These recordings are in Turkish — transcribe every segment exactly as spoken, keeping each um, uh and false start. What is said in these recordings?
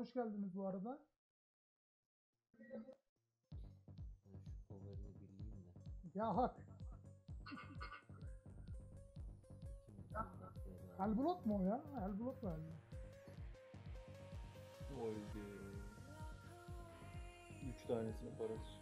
Hoş geldiniz bu arada. Ben şu power'ını bileyim de. Ya hak. Elblot mu o ya? Elblot galiba. Oydi. Üç tanesinin parası.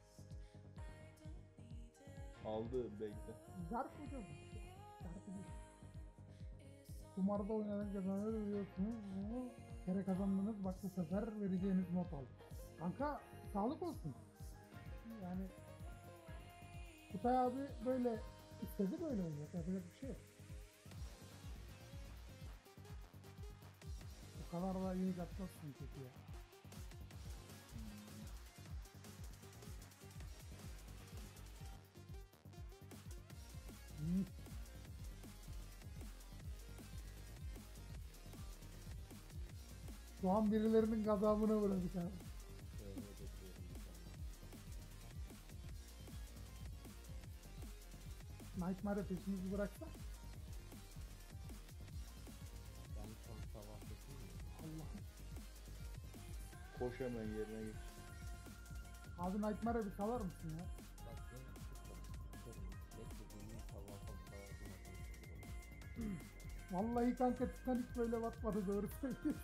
Aldı bekle. Zarf hocam. Zarf değil. Kumarda oynanınca böyle veriyorsunuz. Bunu kere kazandınız. Bak bu sefer vereceğiniz not aldı. Kanka sağlık olsun. Yani Kutay abi böyle istedi, böyle olacak. Yapacak bir şey yok. Bu kadar da iyi yapmazsın kötü ya. Hmm. Şu an birilerinin gazabına uğradık abi. Şöyle bekliyorum inşallah. Nightmare peşimizi bıraksa. Ben şu an sabahtakiyim mi? Allah'ım. Koş hemen yerine geç. Abi Nightmare'e bir salar mısın ya? Bak ben çıktım. Çıkarım. Beklediğimin sabahtan sabahtan. Vallahi kanka Titanic böyle batmadı, doğru söylüyorsun.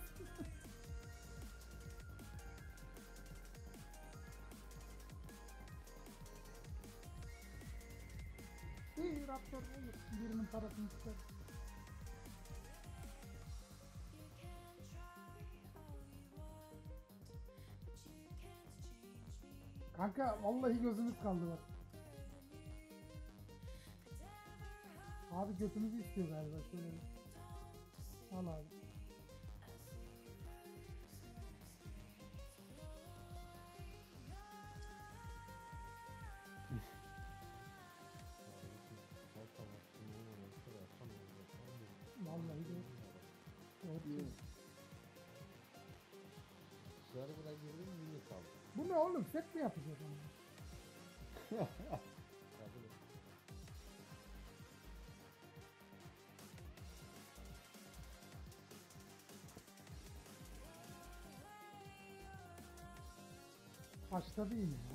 İyi Raptor olur. Birinin parasını çıkar. Kanka vallahi gözümüz kaldı bak. Abi götümüzü istiyor galiba, şöyle bir. Al abi. Her sabah şimdi olmaması da akşam olacak. Vallahi de. Doğru söylüyorsun. Server'a girdim yine kaldı. Bu ne oğlum? Set mi yapacağız onu? Kabul et. Başta değil ya.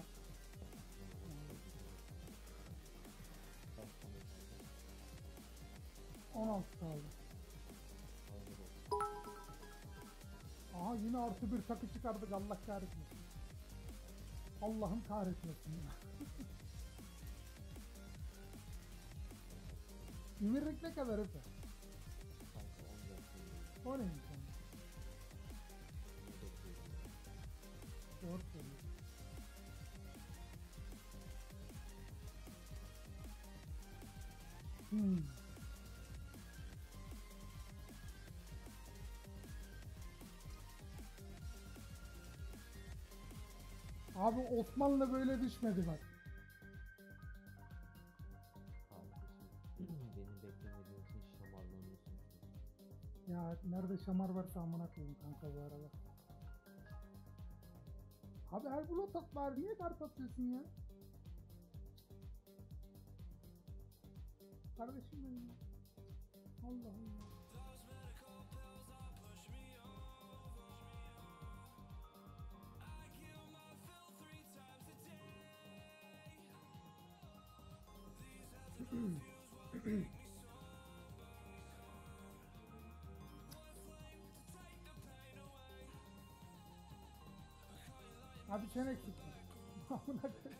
Kaç tane kaldı? on altı kaldı. Hazır ol. Aha yine artı bir takı çıkardık, Allah kahretmesin. Allah'ım kahretmesin ya. Ümirlik ne kadar Efe? Kanka on dört tane. O neymiş yani? Bunu bekliyorum. Doğru söylüyorsun. Hmm. Abi Osmanlı böyle düşmedi bak. Kardeşim beni beklemediğin için şamarlanıyorsun şu an. Ya nerede şamar varsa amına koyayım kanka bu arada. Abi her blok at var, niye dart atıyorsun ya? Kardeşim benim ya. Allah Allah. Abi sen eksiksin. Amına koyayım.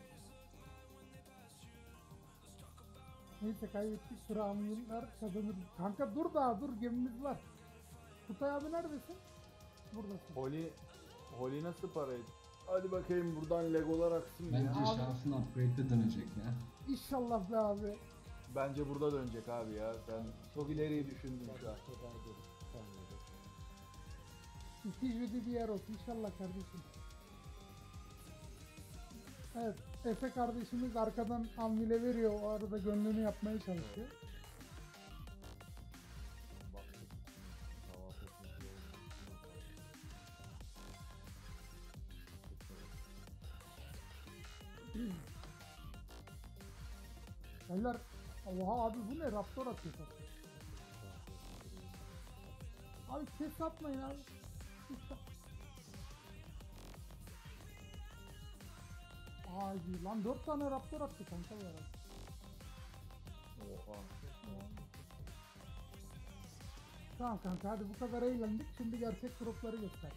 Neyse kaybettik, sıra amyonlar kazanır. Kanka dur daha dur, gemimiz var. Kutay abi neredesin? Buradasın. Holly, Holly nasıl para et? Hadi bakayım buradan legolar aksın Bence ya. Abi- şansın upgrade'de dönecek ya. İnşallah be abi. Bence burada dönecek abi ya. Sen çok ileriyi düşündün şu an. Feda ederim. Bir saniye bekle. İki jüdi bir yer olsun inşallah kardeşim. Evet, Efe kardeşimiz arkadan amvile veriyor, o arada gönlünü yapmaya çalışıyor. Baktık. Kahvaltı etmek iyi oldu. Beyler, oha abi bu ne, Raptor atıyor satıyor. Abi ses atmayın abi. Ses at- Hadi lan dört tane raptor attı kanka bu arada. Oha. Tamam kanka hadi bu kadar eğlendik. Şimdi gerçek grupları göster.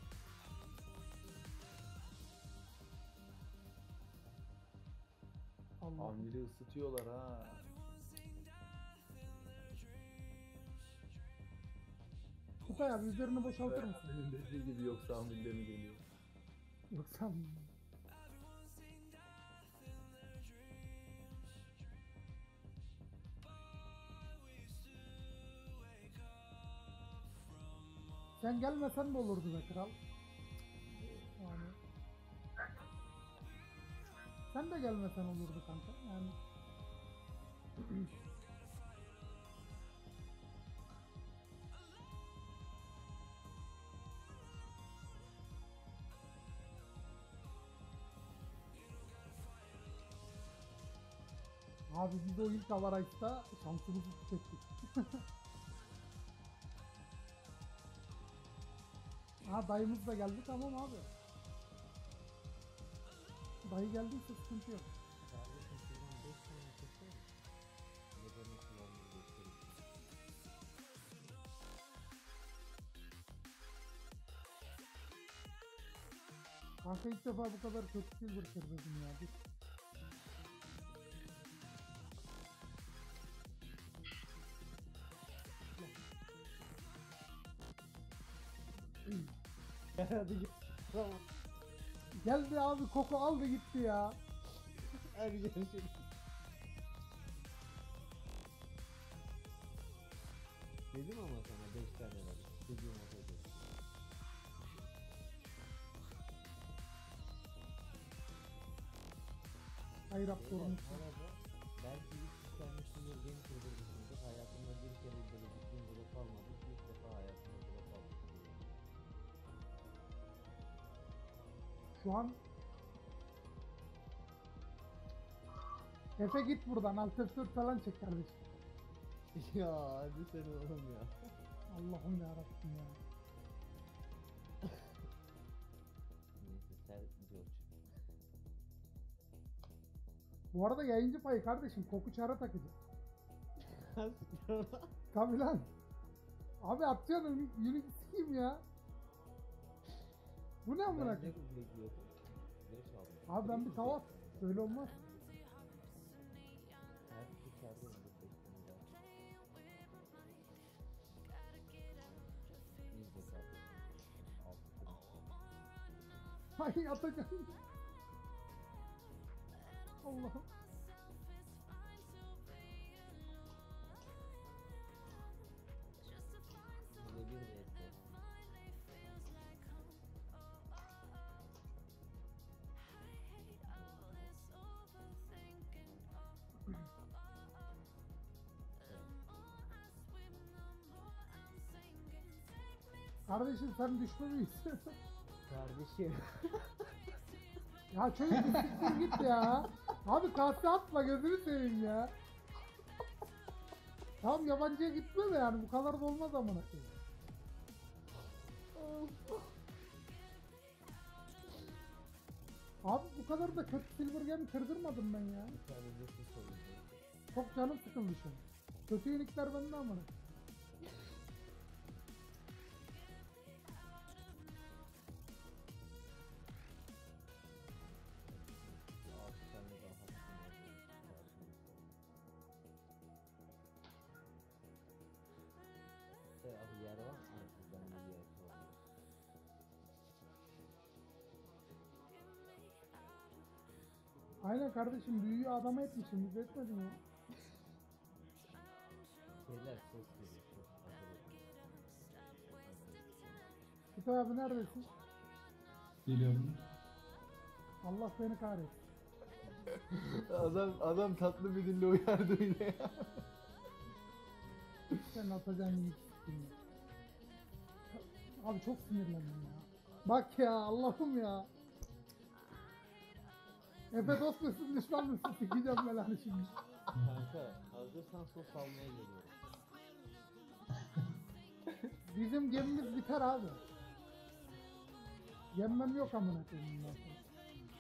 Allah. Amiri ısıtıyorlar ha. Kutay abi üzerini boşaltır mısın? Senin dediği gibi yoksa amille mi geliyor? Yoksa sen gelmesen de olurdu be kral. Yani sen de gelmesen olurdu kanka. Yani abi biz o ilk Avaraç'ta şansımızı tükettik. Ha dayımız da geldi tamam abi. Dayı geldiyse sıkıntı yok. Kardeşim şuradan beş tane keser mi? Lego'nun kullanımını göstereyim. Kanka ilk defa bu kadar kötü silver kırdım ya. Dur. Hadi git. Tamam. Geldi abi koku aldı gitti ya. Hadi görüşürüz. Dedim ama sana beş tane var. Dediğim olsaydı. Hayır raptorumuz. Arada belki üç tane sinir game kırdırmışımdır. Hayatımda bir kere böyle gittiğim grup almadım. İlk defa hayatımda grup aldım. Şu an Efe git buradan alt F dört falan çek kardeşim. Ya hadi sen oğlum ya. Allah'ım yarabbim ya. Neyse sen George. Bu arada yayıncı payı kardeşim koku çara takacak. Tabi lan. Abi atacaksın Unity sikeyim ya. Bu ne amına Ben de koyayım? bekliyordum. Beş aldım. Abi ben bir tava at. Öyle olmaz. Her dışarıda önce beklemi var. İyice kardeşim. Altı kırmızı. Ay atacaksın. Allah'ım. Bir de bir renkli. Kardeşim sen düşme büyüsün. Kardeşim. Ya çocuk bir siktir git ya. Abi kase atma gözünü seveyim ya. Tamam yabancıya gitme de yani bu kadar da olmaz amına koyayım. Abi bu kadar da kötü silver game kırdırmadım ben ya. Bir tane de su soruldu. Çok canım sıkıldı şu an. Kötü unikler bende amına. Altı tane daha hakkım var. E abi yer var mı? Ben bir yer sorayım. Aynen kardeşim büyüyü adama etmişim biz etmedin ya. Şeyler ses geliyor. Sos Kutay abi neredesin? Geliyorum. Allah beni kahretsin. Adam adam tatlı bir dille uyardı yine ya. Sen atacağın iyi sikeyim ya. Abi çok sinirlendim ya. Bak ya Allah'ım ya. Efe dost musun düşman mısın sikeceğim belanı şimdi. Kanka hazırsan sos almaya geliyorum. Bizim gemimiz biter abi. Yemmem yok amına koyayım bundan sonra.